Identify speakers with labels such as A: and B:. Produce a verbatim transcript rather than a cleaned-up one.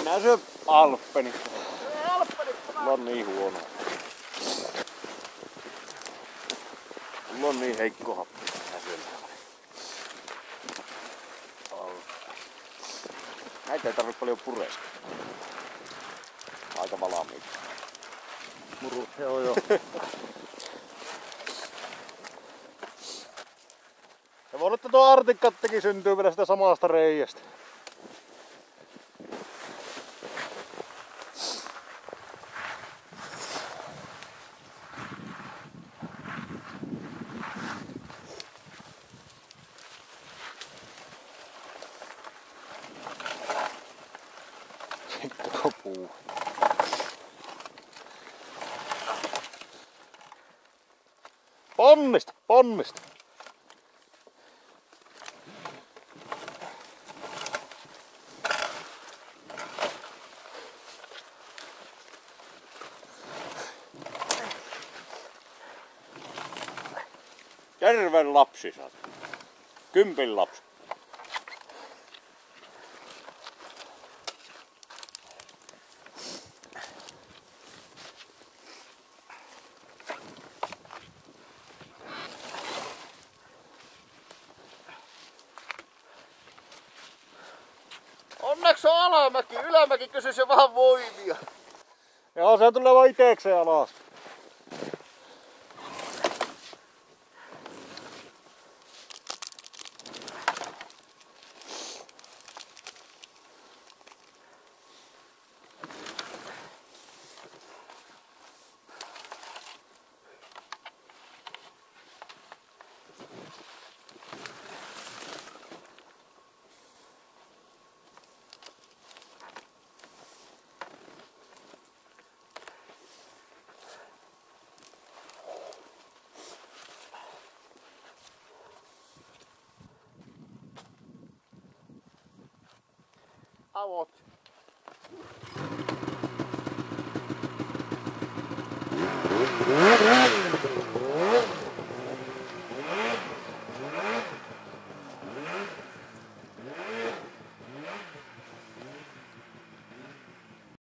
A: Nää syö alppeni.
B: Alppeni!
A: Mulla on niin huono. Mulla on niin heikko happi. Nää syö näitä ei tarvitse paljon pureska. Aika valmiita.
B: Murut, joo joo.
A: Ja voi olla, että tuo artikkattekin syntyy vielä sitä samasta reiästä. Sitten tuo puu. Ponnista, ponnista! Järven lapsi saat. Kympin lapsi.
B: Onneksi on alamäki, ylämäki kysyisi jo vähän voimia.
A: Joo, se tulee vaan itekseen alas.
B: Avot.
A: Mm-hmm.